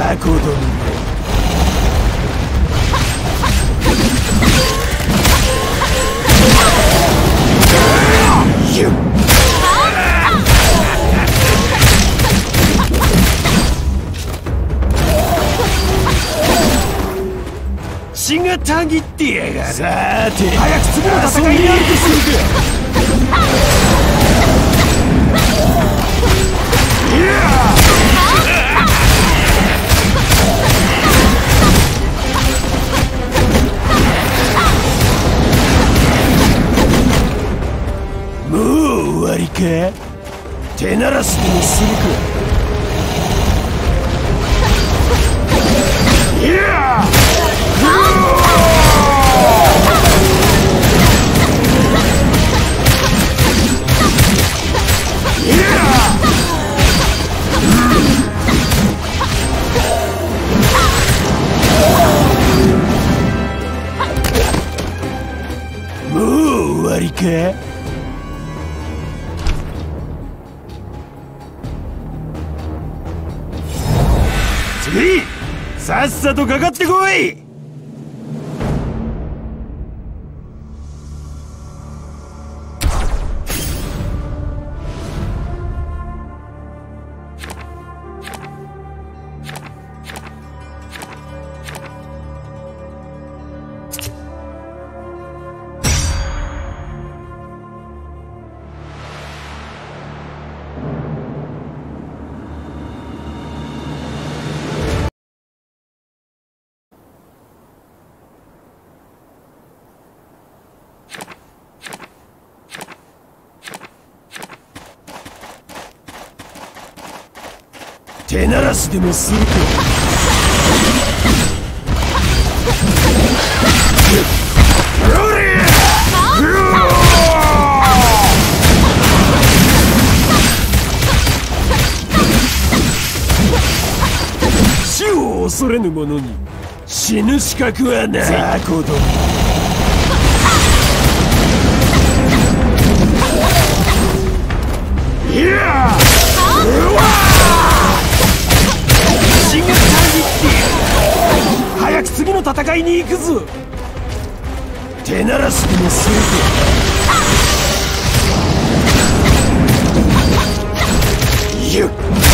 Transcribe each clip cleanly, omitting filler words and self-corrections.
雑魚ども。血がたぎってやがる。さて早く次の戦いになるとするか。もう終わりか。手慣らしでもするか。いやもう終わりか。次さっさとかかってこい。手慣らしでもするか。死を恐れぬ者に死ぬ資格はない。雑魚ども。いやうわ血がたぎって早く次の戦いに行くぞ。手慣らしでもするか。ゆっ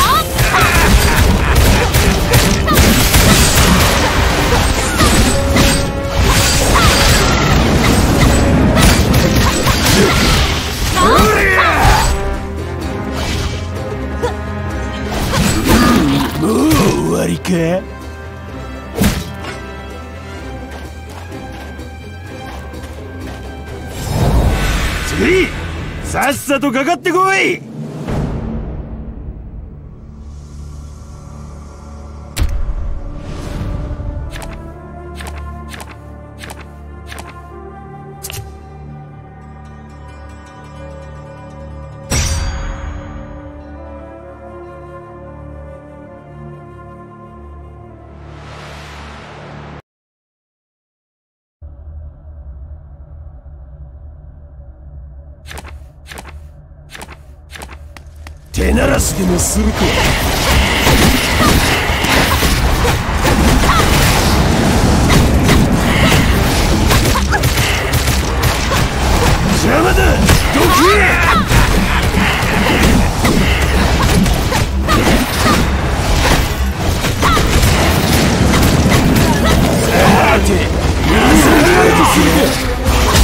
もう終わりか。次さっさとかかってこい。手慣らしでもするか。邪魔だどけ。さて遊んでやるとするか。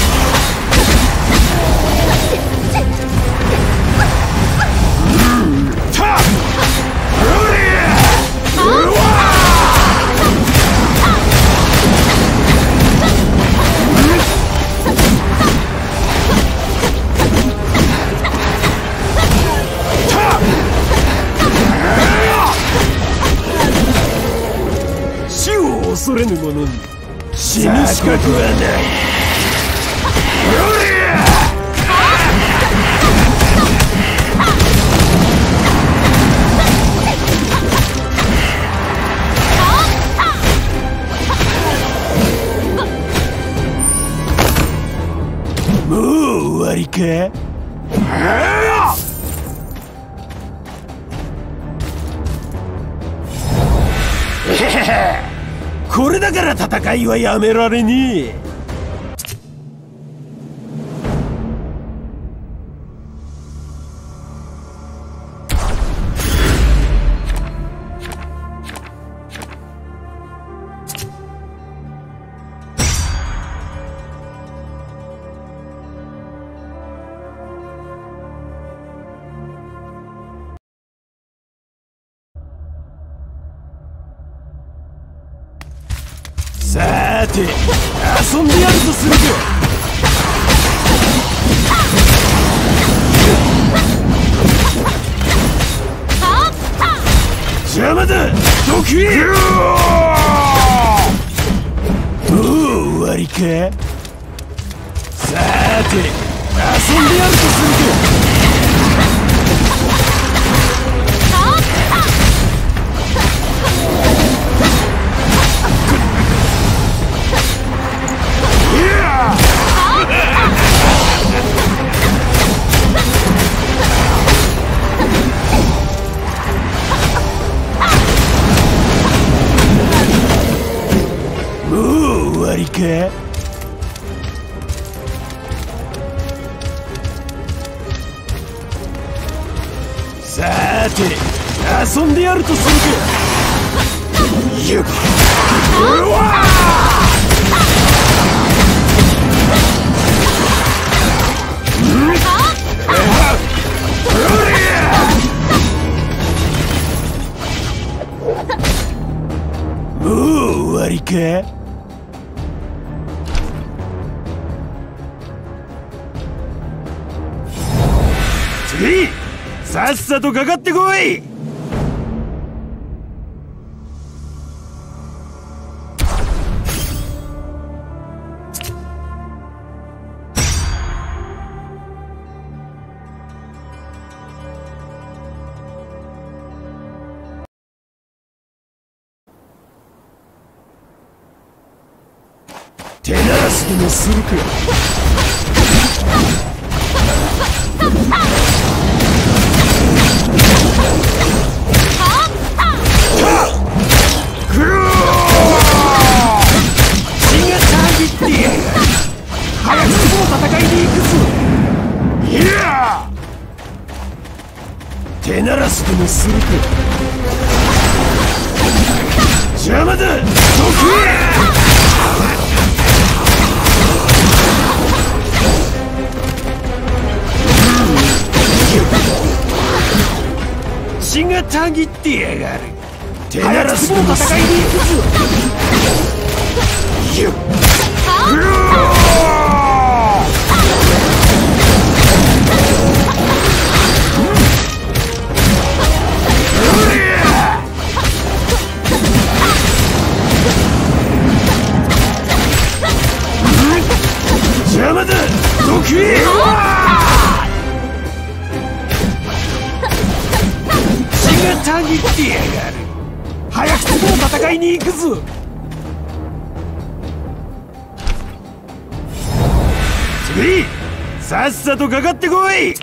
恐れぬ者に死ぬ資格はない。もう終わりか。 これだから戦いはやめられねえ。さーて、遊んでやるとするか。邪魔だ、どけ。もう終わりか。さーて、遊んでやるとするか。もう終わりか。さーて、遊んでやるとするか。よっ、うわもう終わりか。次、さっさとかかってこい。手慣らしでもするか。早く次の戦いに行くぞ。いや手慣らしでもするか。邪魔だ、どけ。血がたぎってやがる。手慣らしでも戦いに行くぞ。よっ、邪魔だ、どけ。血がたぎってやがる。早く次の戦いに行くぞ。次、さっさとかかってこい。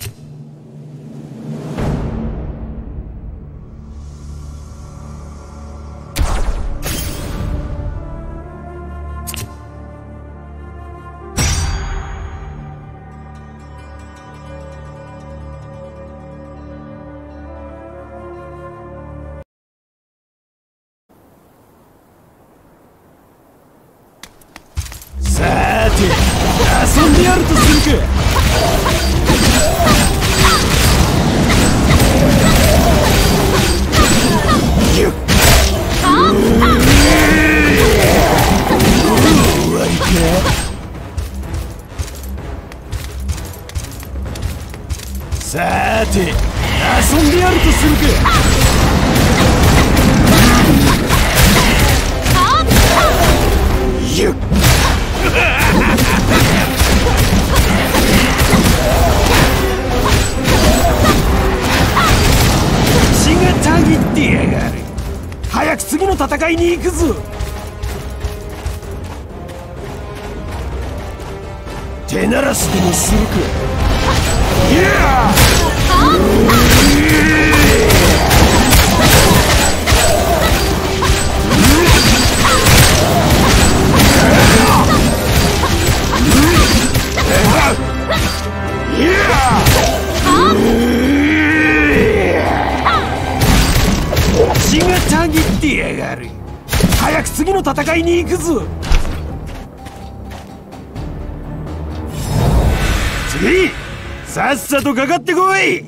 さーて、遊んでやるとするか。よっ、終わりか。さーて、遊んでやるとするか。よっ血がたぎってやがる。早く次の戦いに行くぞ。手慣らしでもするか。いやぎってやがる。早く次の戦いに行くぞ。次さっさとかかってこい。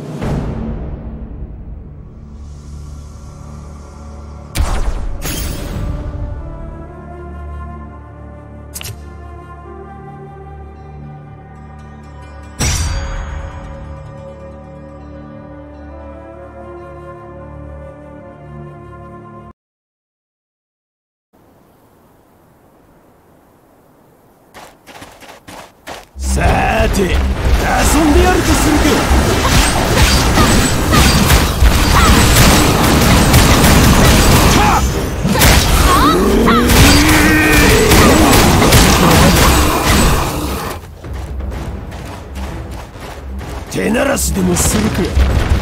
さーて遊んでやるとするか。手慣らしでもするか。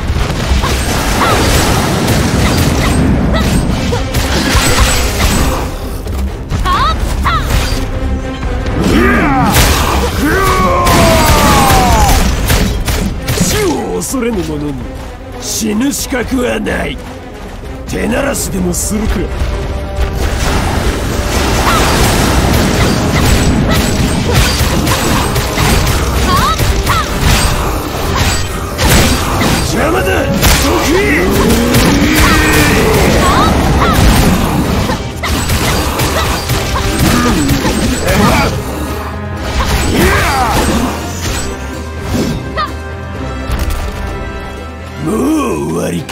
恐れぬ者に死ぬ資格はない。手慣らしでもするか。邪魔だ、どけ。もう終わりか。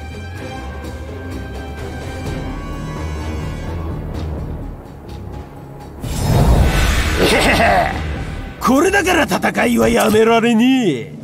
これだから戦いはやめられねえ。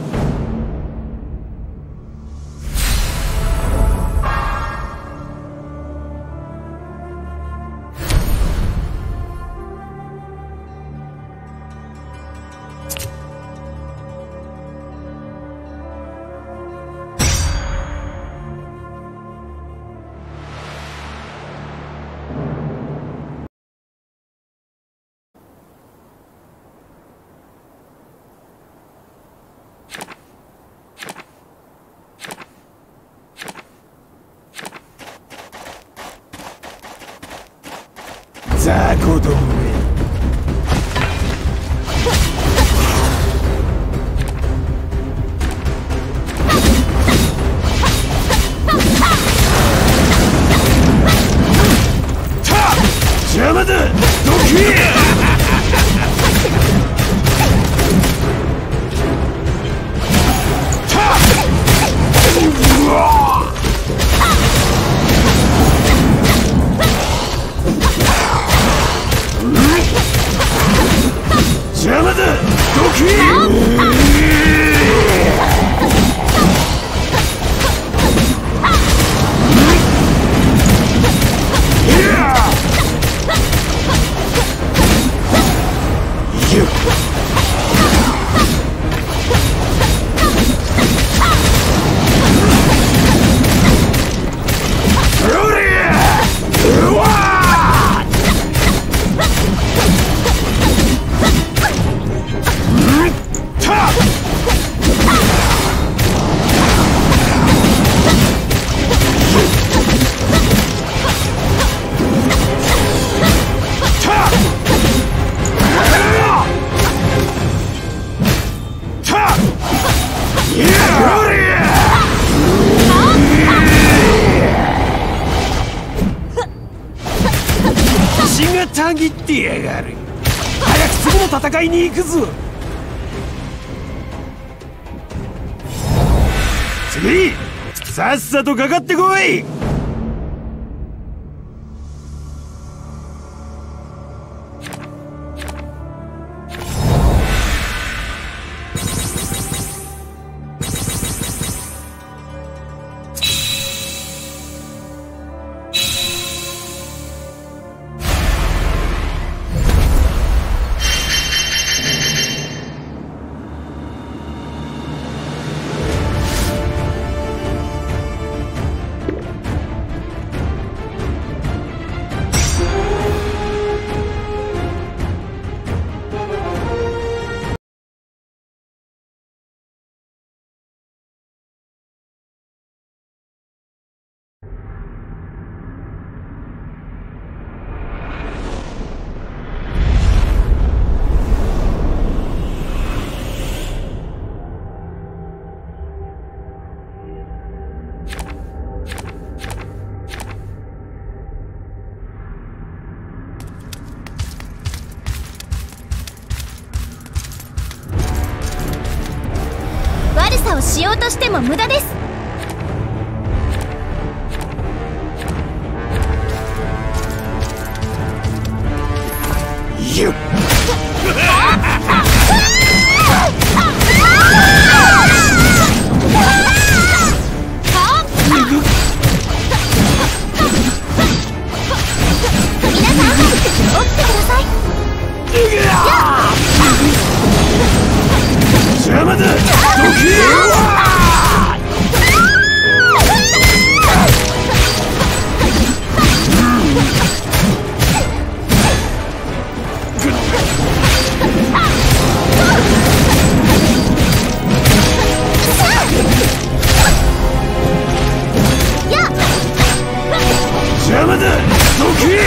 雑魚どもめ。邪魔だ、どけ。邪魔だ、どけ。血がたぎってやがる。早く次の戦いに行くぞ。次さっさとかかってこい。 をしようとしても無駄です。 ゆっ邪魔だ。邪魔だ。どけ。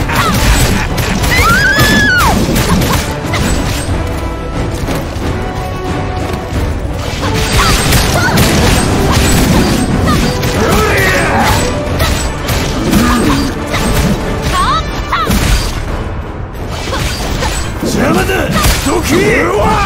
邪魔だ。どけ。うわ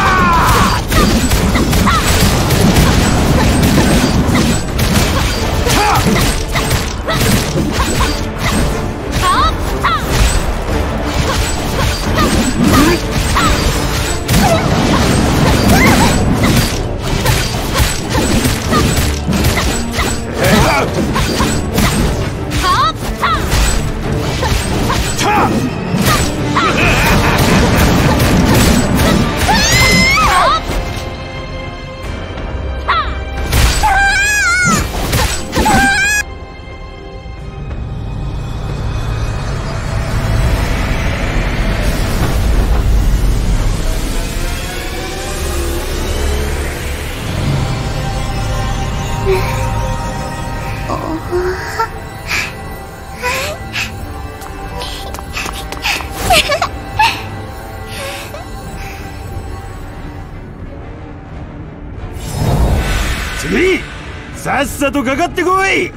次さっさとかかってこい。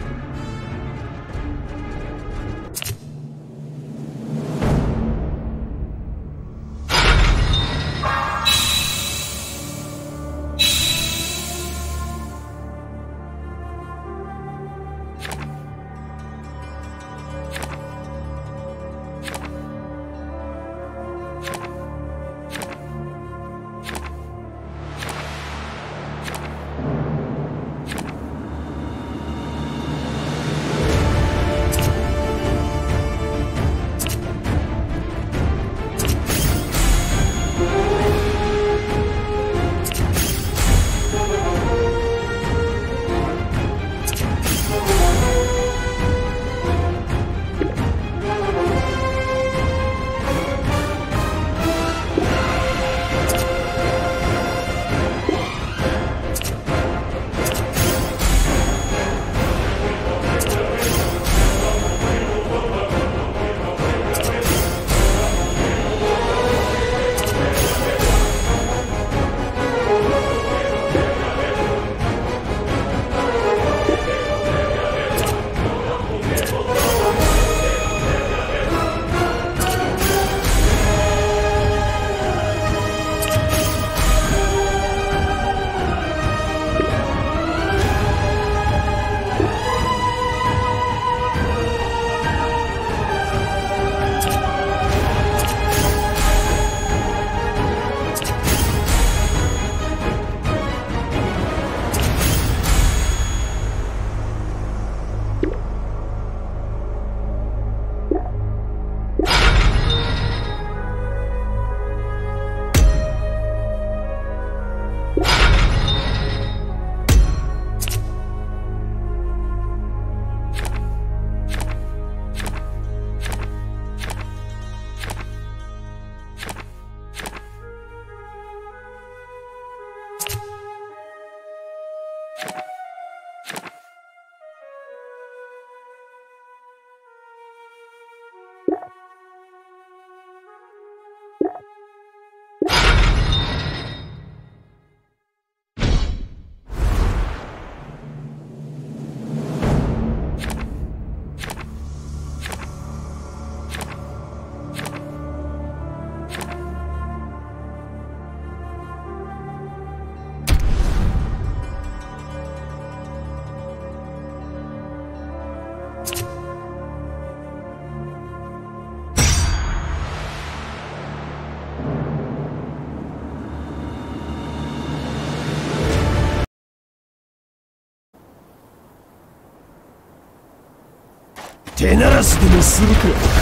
手慣らしでもするか。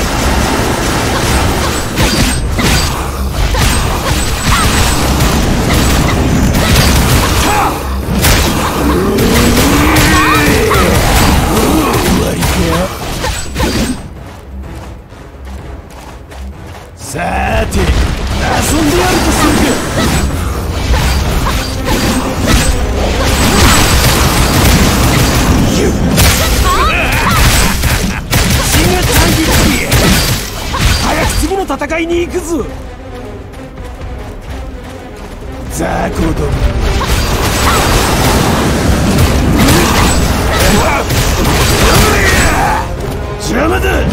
終わりか。さーて遊んでやるとするか。早く次の戦いに行くぞ。雑魚ども。邪魔だ。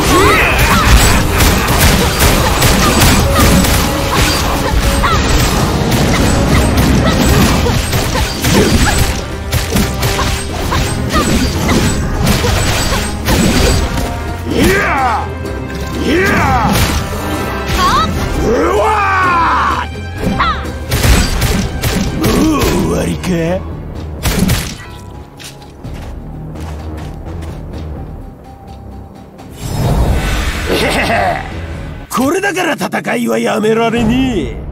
これだから戦いはやめられねえ。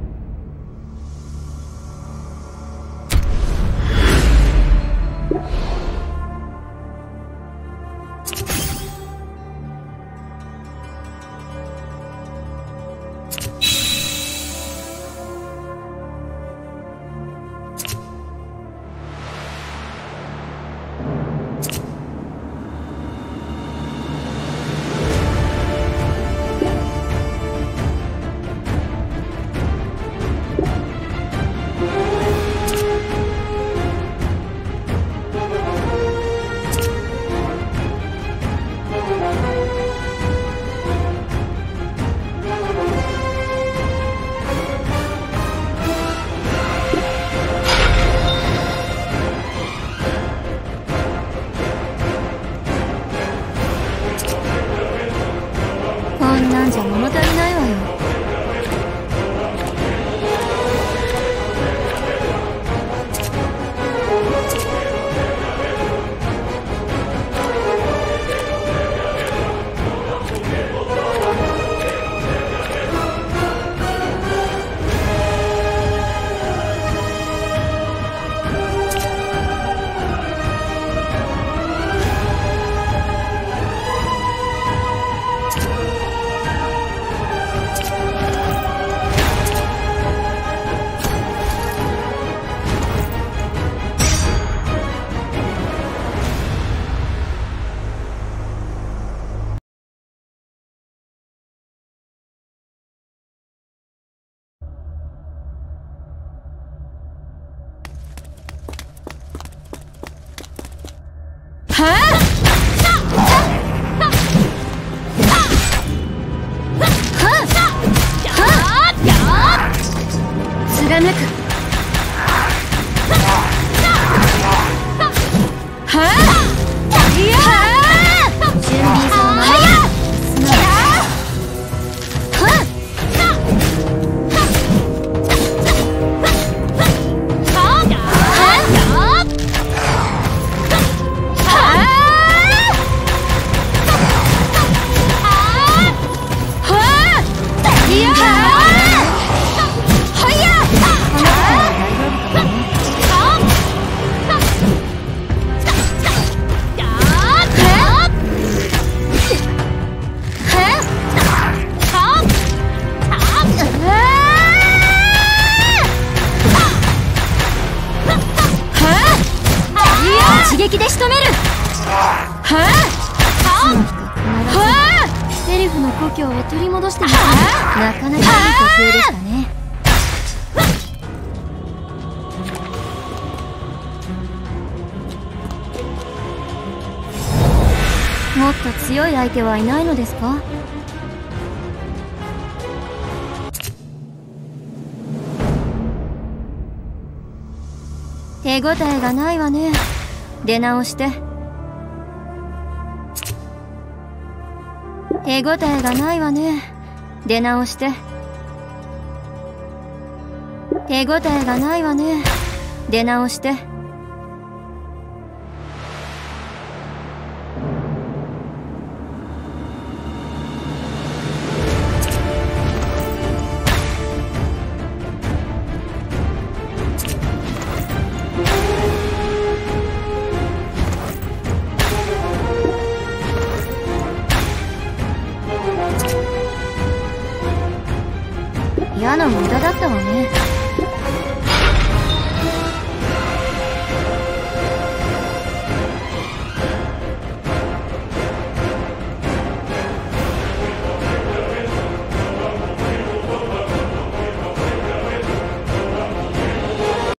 こんなんじゃ物足りないわよ。貫く。一撃で仕留める。セリフの故郷を取り戻してみた。なかなかいい呼吸でしたね。もっと強い相手はいないのですか？手応えがないわね。出直して。手応えがないわね。出直して。手応えがないわね。出直して。 だったわね。